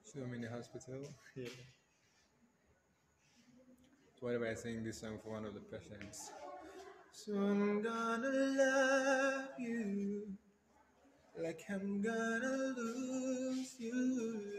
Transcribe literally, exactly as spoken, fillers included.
So I'm in the hospital. Yeah. So what if I sing this song for one of the patients? So I'm gonna love you like I'm gonna lose you.